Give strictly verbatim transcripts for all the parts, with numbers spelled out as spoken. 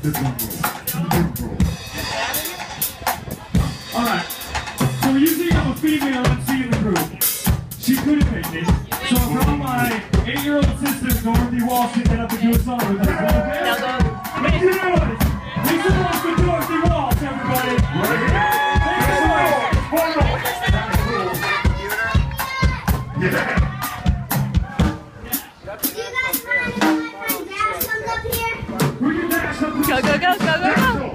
Alright, so usually I'm a female M C in the group. She couldn't make it, so I brought my eight-year-old sister, Dorothy Walsh, to get up and do a song with us. Okay? Make some noise! Make some noise for Dorothy Walsh, everybody! Make some noise! One more! Yeah! Go, go, go, go, go, go!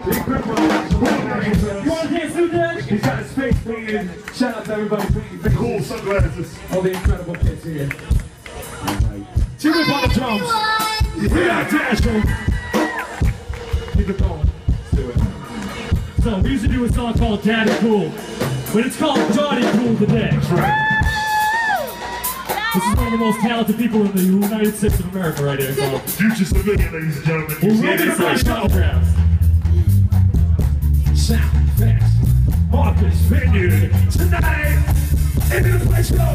You want to dance through that? He's got his face painted. Shout out to everybody painting the cool sunglasses. All the incredible kids here. Two whip on the drums. We got Dasher. Keep it going. Let's do it. So we used to do a song called Dottie Cool, but it's called Dottie Cool today. That's right. This is one of the most talented people in the United States of America right here. So. Future civilian, ladies and gentlemen. We're ready for our shuttlegraphs. Sound fast. Marcus Vineyard tonight. Into the place go.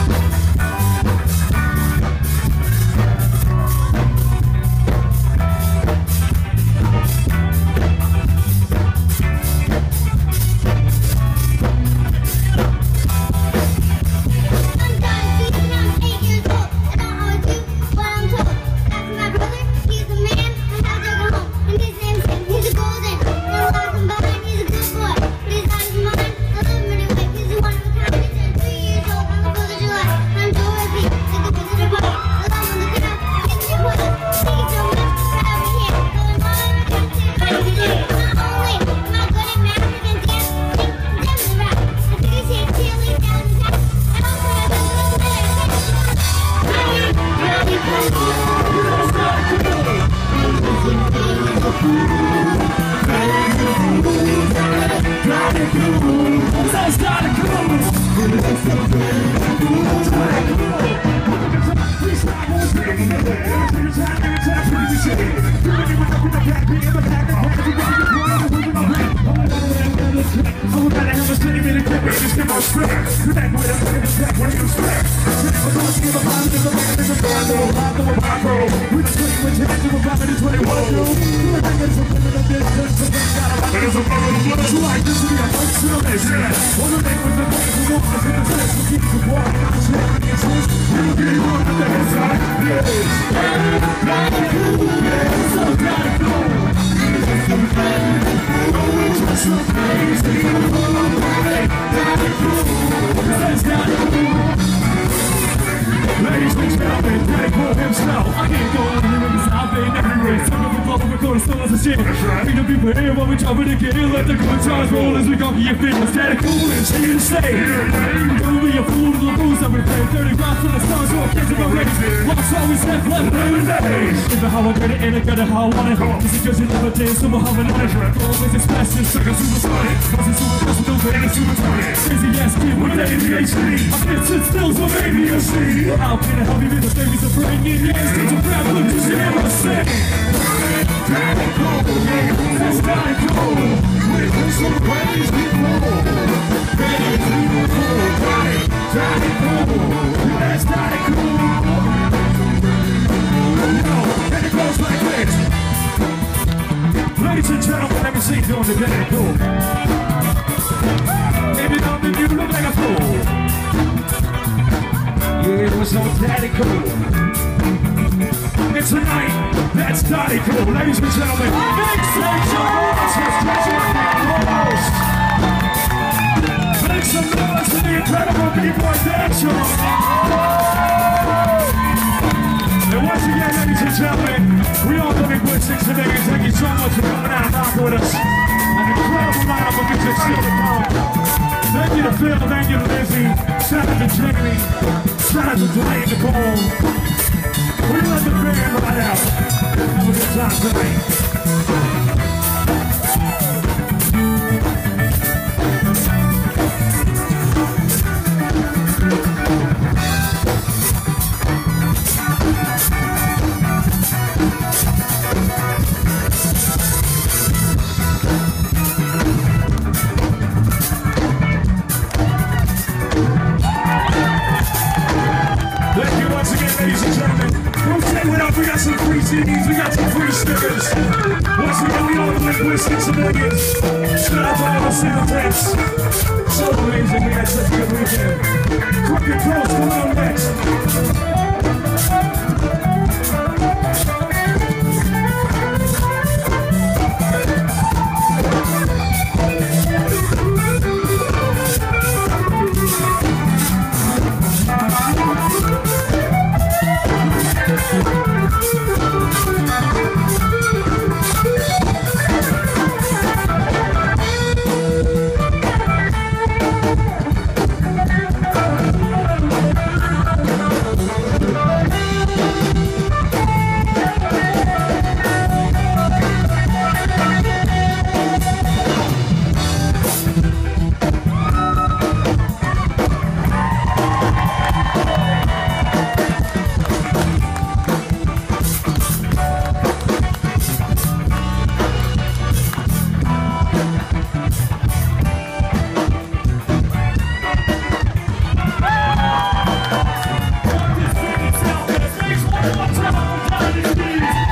Ladies and gentlemen, Dottie Cool himself. I can't go on here because I've been everywhere. Some of them love and record still as a shit. We the people here while we jumping again. Let the good times roll as we conquer your fitness. Dottie Cool is here to stay. Don't be a fool to the rules that we play. thirty rounds from the stars, so I'm catching my race. Lost always left, left, living days. If how I get it and I got it how I want it. This is just another day, so we'll have another track. Always express this, sucker supersonic. Buzzing super fast, don't get any supersonic. Crazy ass kid with an A D H D. I can't sit still, so maybe you'll see. How can I help you with the babies of bringing yes? It's a rap, look, you should never say. Dottie Cool, that's Dottie Cool. With some crazy people. Dottie Cool, Dottie Cool, that's Dottie Cool. No, and it goes like this. Ladies and gentlemen, let me see you doing the Dottie Cool. If you don't, then you look like a fool. Yeah, it was no Dottie Cool. And tonight, that's Dottie Cool. Ladies and gentlemen, make some noise for Treasure Host. Make some noise for the incredible B-boy dancer. And once again, ladies and gentlemen, we all the Lynguistic Civilians. Thank you so much for coming out and rocking with us. An incredible lineup of music still to come. Thank you to Phil, thank you to Lizzie, shout out to Jamie, shout out to Dwayne Nicole. We let the band right out. Have a good time tonight. Thank you. once again, ladies and gentlemen. We'll take it up, we got some free C Ds, we got some free stickers. Once again, we are the Lynguistic Civilians. Shout out to all the single tapes. So amazing, we had such a good weekend. Crooked Pros coming on next.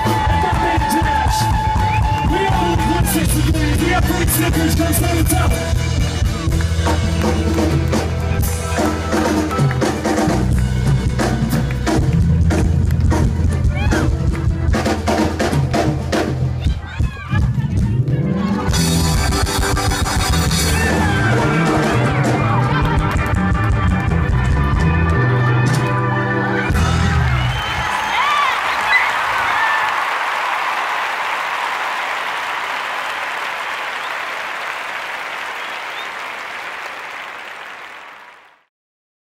Stickers, come stand the top.